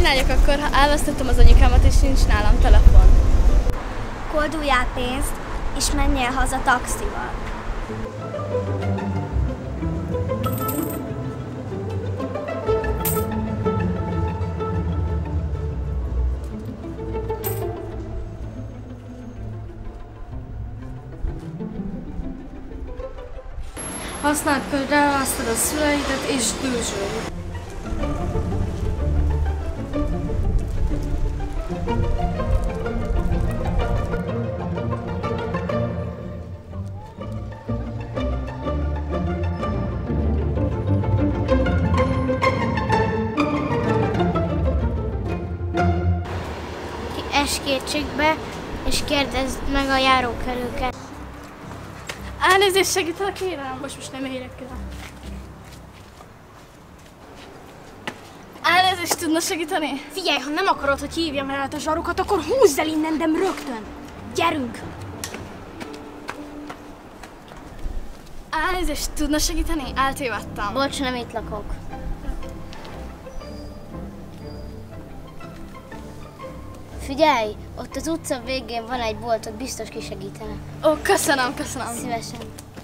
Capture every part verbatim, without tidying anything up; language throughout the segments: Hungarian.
csináljak akkor, ha elvesztettem az anyukámat és nincs nálam telefon? Kolduljál pénzt, és menjél haza taxival. Használt könyvre elveszted a szüleidet és dőzsölj. Esd kétségbe, és kérdezd meg a járókelőket. Elnézést, segítelek, kérem? Most most nem érek el. Elnézést, tudna segíteni? Figyelj, ha nem akarod, hogy hívjam el a zsarokat, akkor húzz el innen, de rögtön! Gyerünk! Elnézést, tudna segíteni? Eltévedtem. Bocs, nem itt lakok. Figyelj, ott az utca végén van egy bolt, ott biztos kisegítene. Ó, köszönöm, köszönöm. Szívesen.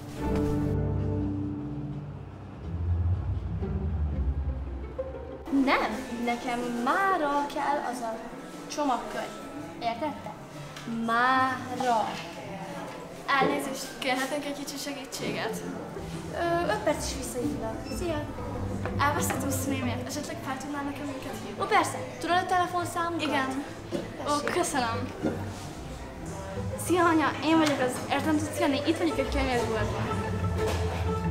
Nem, nekem mára kell az a csomagkönyv. Értette? Mára. Elnézést, kérhetnénk egy kicsi segítséget? Ö, öt perc is visszahívlak. Szia! Elvesztettem szüleimet, esetleg fel tudnál nekem őket hívni? Ó, persze. Tudod a telefonszámunkat? Igen. Ó, köszönöm. Szia, anya, én vagyok az, értem tudsz jönni? Itt vagyok egy könyvesboltban.